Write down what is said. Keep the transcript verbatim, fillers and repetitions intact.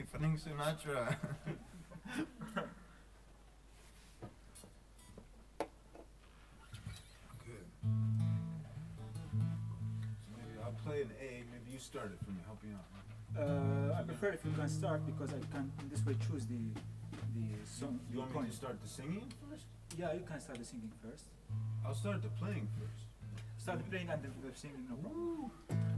Hey, Frank Sinatra. Good. So maybe I'll play an A. Maybe you start it for me. Help me out. Uh, I prefer if you can start because I can in this way choose the the song. You want me to start the singing first? Yeah, you can start the singing first. I'll start the playing first. Start the playing and the, the singing, no problem.